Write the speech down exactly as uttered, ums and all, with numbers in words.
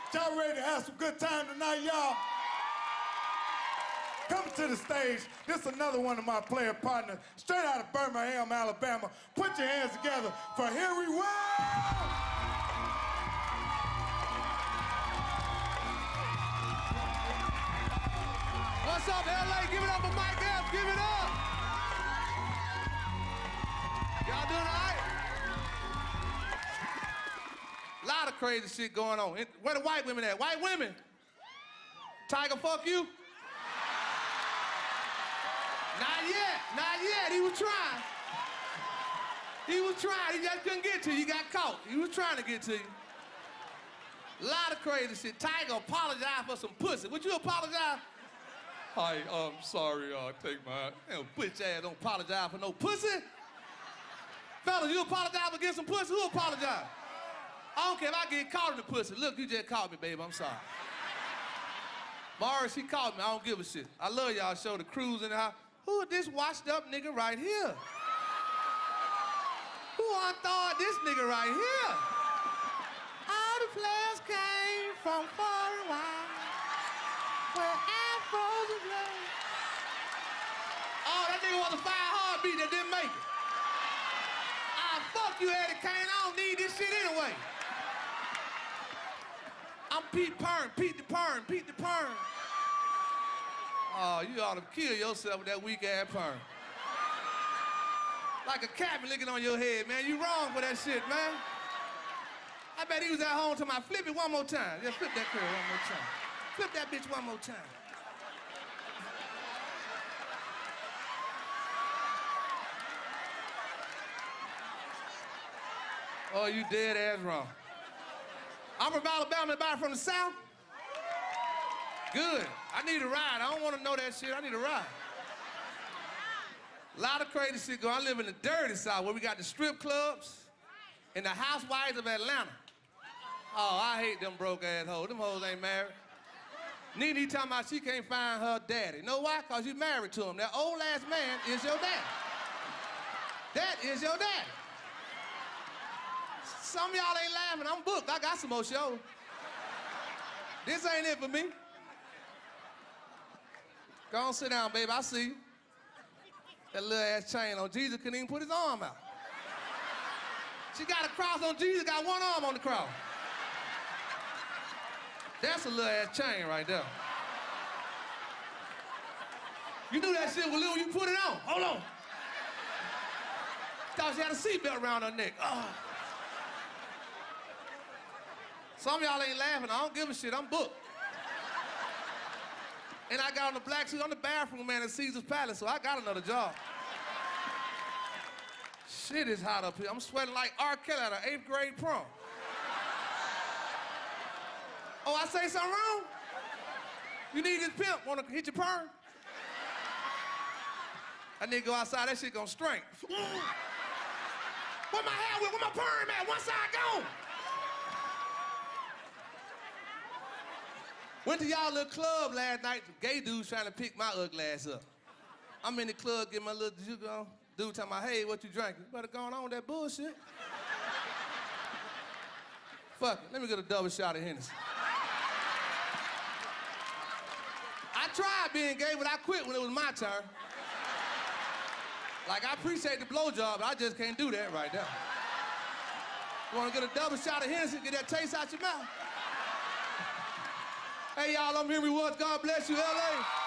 Y'all ready to have some good time tonight, y'all? Coming to the stage, this is another one of my player partners, straight out of Birmingham, Alabama. Put your hands together for Henry Wells! What's up, L A? Give it up for Mike F. Give it up. Y'all doing all right? A lot of crazy shit going on. Where the white women at? White women? Tiger, fuck you? Not yet. Not yet. He was trying. He was trying. He just couldn't get to you. He got caught. He was trying to get to you. A lot of crazy shit. Tiger apologized for some pussy. Would you apologize? Hi, I'm sorry, uh, take my, you know, bitch ass don't apologize for no pussy. Fellas, you apologize for getting some pussy? Who apologize? I don't care if I get caught in the pussy. Look, you just caught me, baby, I'm sorry. Morris, he caught me, I don't give a shit. I love y'all show, the crews in the house. Who is this washed up nigga right here? Who unthawed this nigga right here? All the players came from far and wide. Where frozen blood. Oh, that nigga was a fire heartbeat that didn't make it. Ah, fuck you, Eddie Kane. I don't need this shit anyway. I'm Pete Pern, Pete the Pern, Pete the Pern. Oh, you ought to kill yourself with that weak ass perm. Like a cat licking on your head, man. You wrong for that shit, man. I bet he was at home to my flip it one more time. Yeah, flip that curl one more time. Flip that bitch one more time. Oh, you dead ass wrong. I'm from Alabama, everybody from the South? Good. I need a ride. I don't want to know that shit. I need a ride. A lot of crazy shit going on. I live in the dirty South where we got the strip clubs and the housewives of Atlanta. Oh, I hate them broke ass hoes. Them hoes ain't married. Nene talking about she can't find her daddy. You know why? Because you married to him. That old ass man is your daddy. That is your daddy. Some of y'all ain't laughing. I'm booked. I got some more shows. This ain't it for me. Go on, sit down, baby. I see you. That little ass chain on. Jesus couldn't even put his arm out. She got a cross on Jesus, got one arm on the cross. That's a little ass chain right there. You knew that shit was little when you put it on. Hold on. Thought she had a seatbelt around her neck. Oh. Some of y'all ain't laughing. I don't give a shit. I'm booked. And I got on the black suit. I'm the bathroom man at Caesar's Palace, so I got another job. Shit is hot up here. I'm sweating like R. Kelly at an eighth grade prom. Oh, I say something wrong? You need this pimp. Wanna hit your perm? That nigga go outside, that shit gonna stink. Where my hair with? Where my perm at? One side gone. Went to y'all little club last night. Gay dudes trying to pick my ugly ass up. I'm in the club getting my little juke on. Dude talking about, hey, what you drinking? You better go on with that bullshit. Fuck it, let me get a double shot of Hennessy. I tried being gay, but I quit when it was my turn. Like, I appreciate the blowjob, but I just can't do that right now. You wanna get a double shot of Hennessy, get that taste out your mouth? Hey, y'all, I'm Henry Woods. God bless you, L A